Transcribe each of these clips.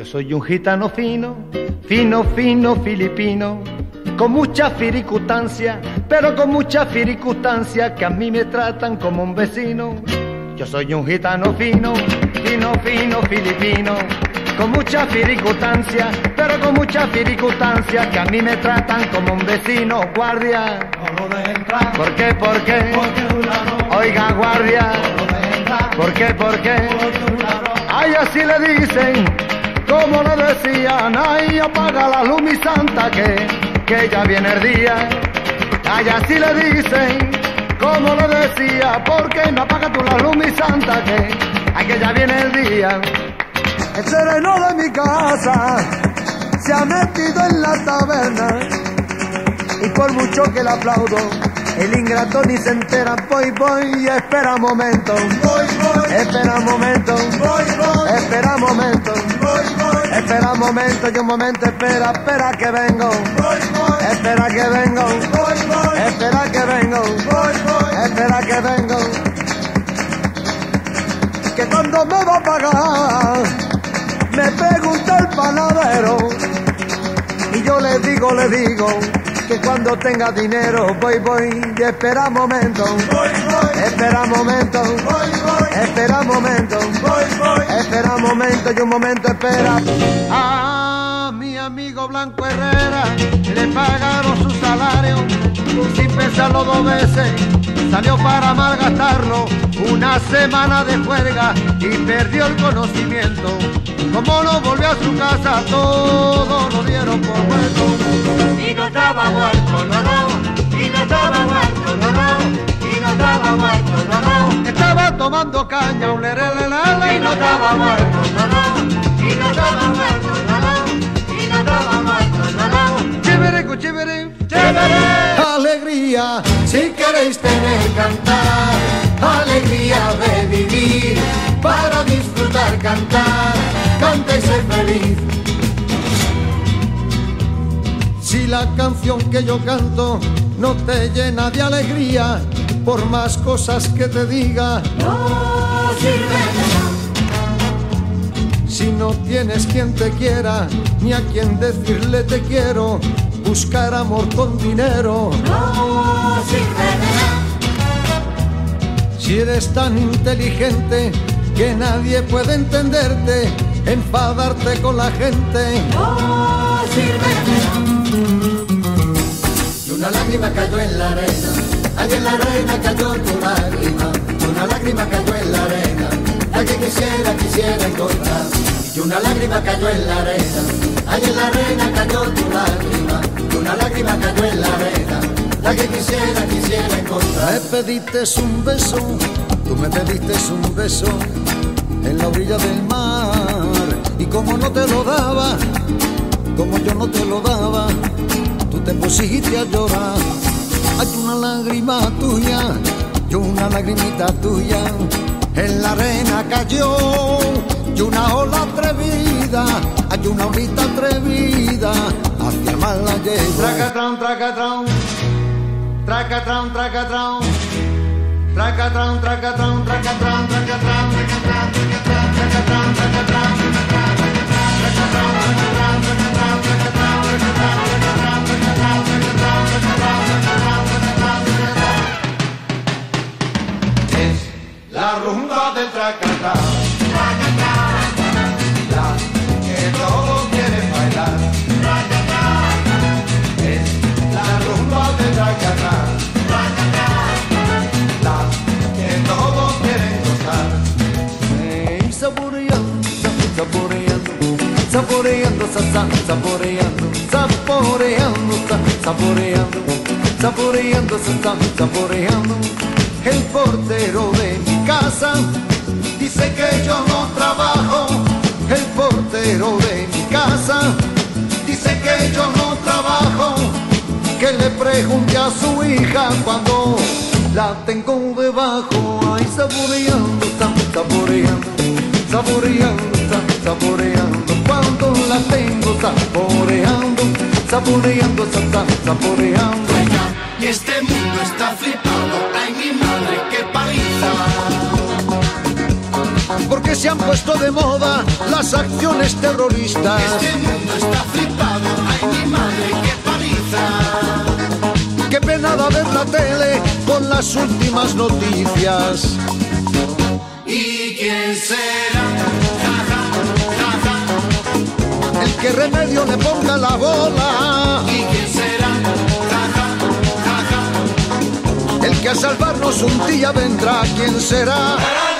soy un gitano fino, fino, fino, filipino, con mucha circunstancia, pero con mucha circunstancia que a mí me tratan como un vecino. Yo soy un gitano fino, fino, fino, filipino, con mucha circunstancia, pero con mucha circunstancia que a mí me tratan como un vecino. Guardia, no lo deje entrar. ¿Por qué? ¿Por qué? Porque es un ladrón. Oiga, guardia, No lo deje entrar. ¿por qué? ¿Por qué? Porque es un ladrón. Ay, así le dicen, como le decían, ay, apaga la luz, mi santa, que ya viene el día. Ay, así le dicen, como le decía, porque no apaga tú la luz, mi santa, que ya viene el día. El sereno de mi casa se ha metido en la taberna y por mucho que le aplaudo, el ingrato ni se entera. Voy, y espera un momento. Voy, espera un momento. Voy, espera un momento. Voy, espera un momento, y un momento, espera que vengo. Voy, espera que vengo. Voy, espera que vengo. Voy, espera que vengo. Que cuando me va a pagar, me pregunta el panadero y yo le digo que cuando tenga dinero voy, y espera un momento, espera un momento, espera un momento, espera un momento, y un momento espera. A mi amigo Blanco Herrera le pagaron su salario y sin pensarlo dos veces salió para malgastarlo. Una semana de juerga y perdió el conocimiento. Como no volvió a su casa, todo lo dieron por muerto. Y no estaba muerto, no, y no estaba muerto, no, y no estaba muerto, no. Estaba tomando caña, un lerelelele, Y no estaba muerto, no, y no estaba muerto, no, y no estaba muerto, no. Chiviricu, chiviri, Chévere. alegría. Si queréis tener cantar, alegría de vivir, para disfrutar cantar, canta y ser feliz. Si la canción que yo canto no te llena de alegría, por más cosas que te diga, No sirve de nada. si no tienes quien te quiera, ni a quien decirle te quiero, buscar amor con dinero. No sirve de nada. Si eres tan inteligente que nadie puede entenderte, enfadarte con la gente. No sirve de nada. Y una lágrima cayó en la arena, allí en la arena cayó tu lágrima. Y una lágrima cayó en la arena, la que quisiera encontrar. Y una lágrima cayó en la arena, allí en la arena cayó tu lágrima. Y una lágrima cayó en la arena, la que quisiera encontrar. Me pediste un beso, tú me pediste un beso en la orilla del mar, y como no te lo daba, como yo no te lo daba, tú te pusiste a llorar. Hay una lágrima tuya, y una lagrimita tuya, en la arena cayó, y una ola atrevida, hay una olita atrevida, hacia el mar la lleva. Tracatrón, tracatrón, tracatrón, tracatrón, tracatrón, tracatrón, tracatrón, tracatrón, tracatrón, tracatrón, tracatrón, La rumba del tracatá, la que todos quieren bailar. Es la rumba del tracatá, la que todos quieren gozar. Saboreando, saboreando, saboreando, saboreando, saboreando, saboreando, saboreando, saboreando. El portero de mi casa dice que yo no trabajo. El portero de mi casa dice que yo no trabajo. Que le pregunte a su hija cuando la tengo debajo. Ay, saboreando, saboreando, saboreando, saboreando. Cuando la tengo saboreando, saboreando, saboreando. Y este mundo está flipado, ay mi madre, qué paliza. Porque porque se han puesto de moda las acciones terroristas. Este mundo está flipado, ay mi madre, qué paliza. Qué penada ver la tele con las últimas noticias. ¿Y quién será? Ja, ja, ja, ja. El que remedio le ponga la bola. ¿Y quién será? Ja, ja, ja, ja. El que a salvarnos un día vendrá. ¿Quién será?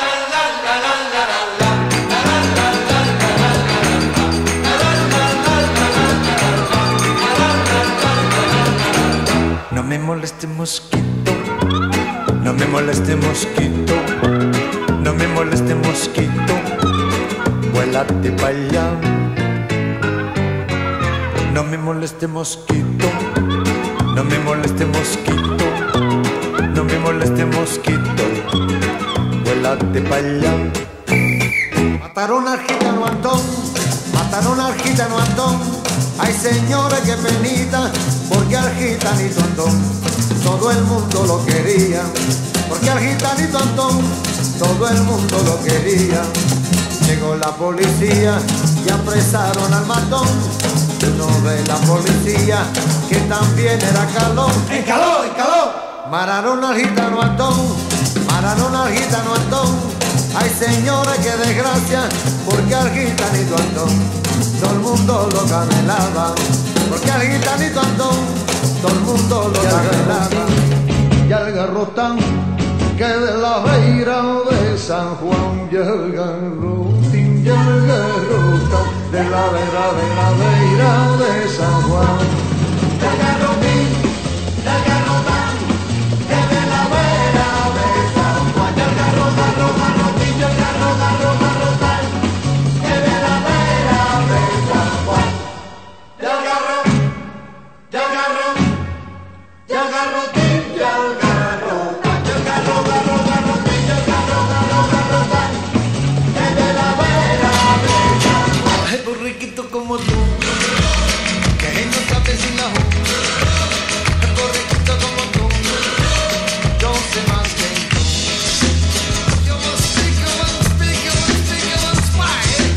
No me moleste mosquito, no me moleste mosquito, no me moleste mosquito, vuélate pa' allá. No me moleste mosquito, no me moleste mosquito, no me moleste mosquito, vuélate pa' allá. Mataron al gitano Antón, mataron al gitano Antón. Ay señores, qué penita, porque al gitanito Antón todo el mundo lo quería. Porque al gitanito Antón todo el mundo lo quería. Llegó la policía y apresaron al matón. Uno de la policía que también era calón. ¡En caló, en caló! Mataron al gitano Antón, mataron al gitano Antón. Ay señores, qué desgracia, porque al gitanito Antón todo el mundo lo canelaba. Porque al gitanito Antón todo el mundo lo canelaba. Y al garrotán que de la beira de San Juan, y el garrotín, y el garrotán de la beira de San Juan. El garrotín, el garrotán, que de la vera de San Juan. El garrotín, el garrotán, que de la vera de San Juan. El garrotín, el garrotín, el garrotín, que de la vera de San Juan. Ay, borriquito como tú, que no sabes sin la ju. Ay, borriquito como tú, yo sé más que tú. Yo was speak, I was speak, I was speak, I was fine.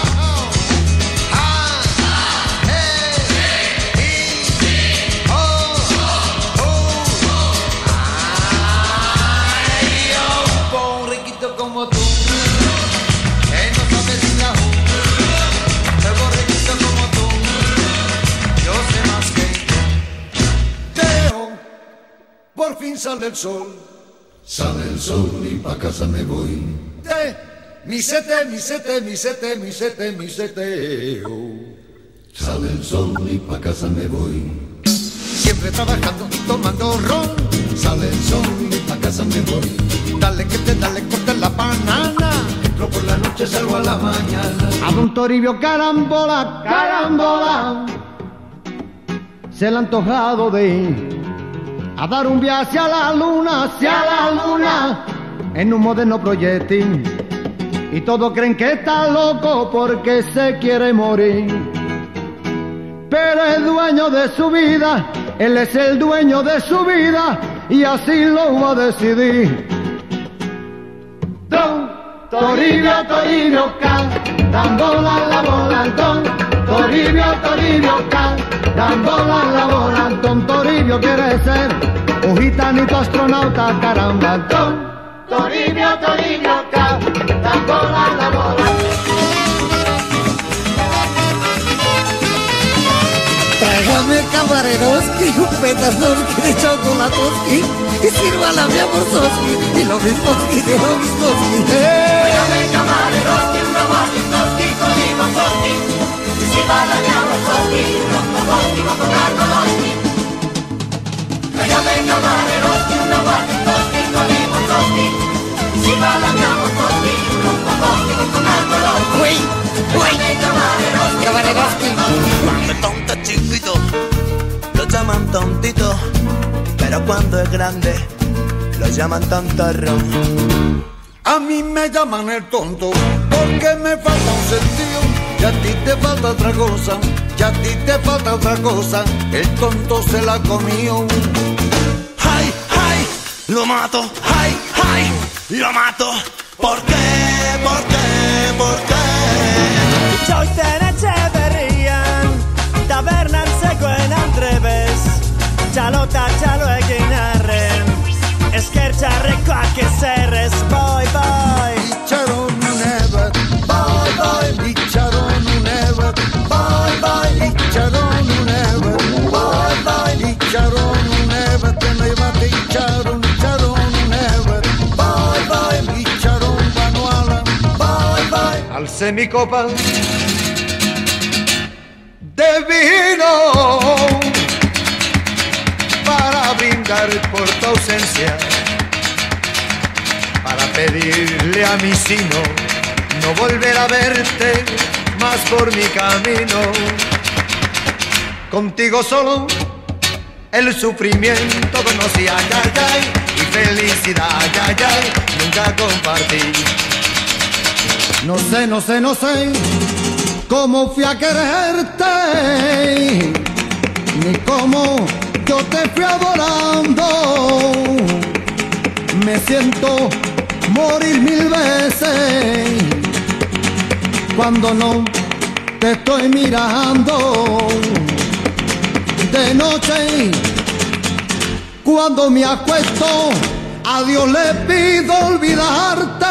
Ay, oh, borriquito como tú, que no sabes sin la ju. Ay, borriquito como tú, yo sé más que tú. Teo, por fin sale el sol. Sale el sol y pa' casa me voy. Mi sete, mi sete, mi sete, mi sete, mi seteo. Sale el sol y pa' casa me voy. Siempre trabajando y tomando ron. Sale el sol y pa' casa me voy. Dale que te dale, corta la banana. Entro por la noche, salgo a la mañana. A don Toribio carambola, carambola. Se le ha antojado de ir a dar un viaje hacia la luna, en un moderno proyectil. Y todos creen que está loco porque se quiere morir. Pero es dueño de su vida, él es el dueño de su vida y así lo va a decidir. Don Toribio, Toribio, dan bola la bola, Antón. Toribio, Toribio, dan bola la bola, Antón. Toribio quiere ser un gitanito astronauta, caramba, Antón. Toribio, Toribio, dan bola la bola. Tráigame camareroski, un petazoski de chocolatoski y sírvala mi amorzoski y lo mismoski de lo mismoski. Tráigame camareroski, un roboticoski con limososki. Y sírvala mi amorzoski, rocoboski, rococarcoloski. Tráigame camareroski, un roboticoski con limososki. Y sírvala mi amorzoski, rocoboski, rococarcoloski. Uy, uy, camareroski. Cuando es tonto es chiquito, lo llaman tontito, pero cuando es grande, lo llaman tontorro. A mí me llaman el tonto porque me falta un sentido y a ti te falta otra cosa, y a ti te falta otra cosa. El tonto se la comió. ¡Ay, ay! Lo mato, ¡ay, ay! Lo mato, ¿Por qué? ¿Por qué? ¿Por qué? Joyten Etxeberrian, tabernan zegoen Andrebes, txalota txalo egin arren, esker txarrekoak ezerrez, boi, boi. Itxaron unebat, boi, boi. Itxaron unebat, boi, boi. Itxaron unebat, boi, boi. Itxaron unebat, nahi bat itxaron unebat, boi, boi. Itxaron banuala, boi, boi. Alcé mi copa de vino para brindar por tu ausencia, para pedirle a mi sino no volver a verte más por mi camino. Contigo solo el sufrimiento conocí, ay, ay, ay, y felicidad, ay, ay, ay, nunca compartí. No sé cómo fui a quererte, ni cómo yo te fui adorando. Me siento morir 1000 veces cuando no te estoy mirando. De noche, cuando me acuesto, a Dios le pido olvidarte.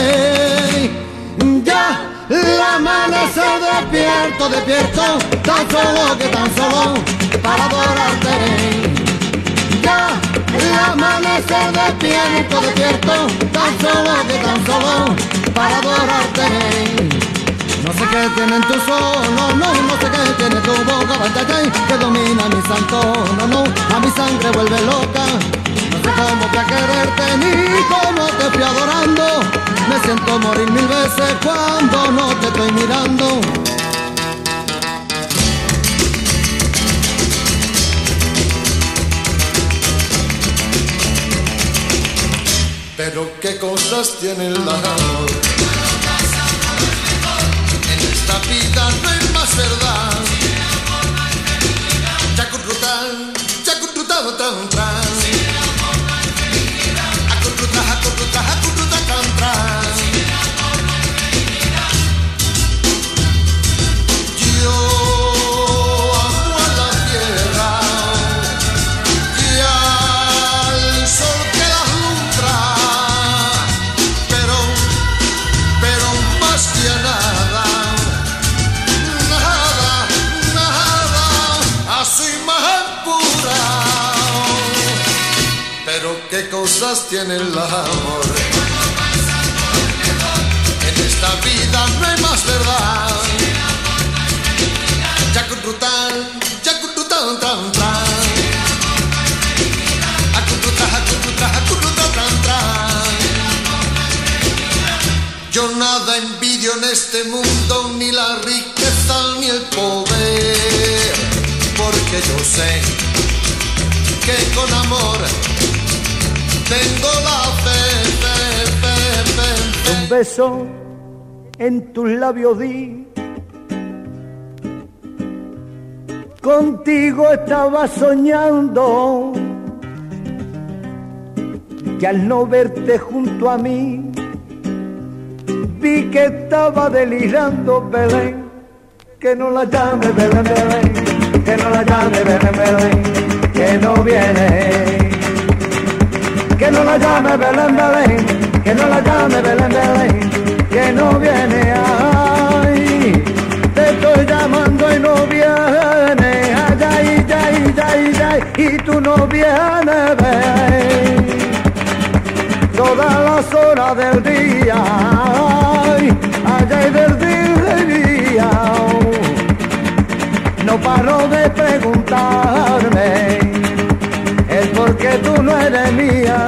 Ya el amanecer despierto, tan solo para adorarte. Ya el amanecer despierto, tan solo para adorarte. No sé qué tienen tus ojos, no sé qué tiene tu boca, batalla que domina mi santo, a mi sangre vuelve loca. No sé cómo fui a quererte ni cómo te fui adorando. Me siento morir 1000 veces cuando no te estoy mirando. Pero qué cosas tiene el amor. En esta vida no hay más verdad. Chacurrutal, tan tran. Acurruta, tan tran. Yo amo a la tierra y al sol que la alumbra, pero más que nada, así más pura. Pero qué cosas tiene el amor. En esta vida no hay más verdad. Chacurrutal, tan tran. Acurruta, tan tran. Yo nada envidio en este mundo, ni la riqueza ni el poder, porque yo sé que con amor tengo la fe. Un beso en tus labios di, contigo estaba soñando, que al no verte junto a mí vi que estaba delirando. Belén, que no la llame Belén, Belén, que no la llame Belén, Belén, que no viene. Que no la llame Belén, Belén, que no la llame Belén, Belén, que no viene. Ay, te estoy llamando y no viene. Ay, ay, ay, ay, ay, y tú no vienes, ven. Todas las horas del día, ay, ay, del día, no paro de preguntarme el por qué tú no eres mía.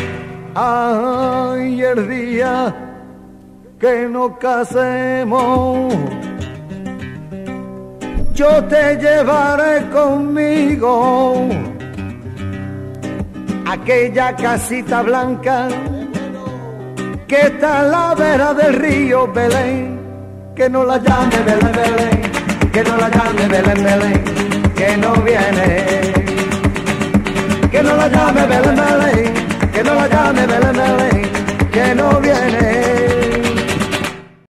Ay, el día que nos casemos, yo te llevaré conmigo a aquella casita blanca que está a la vera del río. Belén, que no la llame Belén, Belén, que no la llame Belén, Belén, que no viene. Que no la llame Belén, Belén, que no la llame Belén, Belén, que no viene.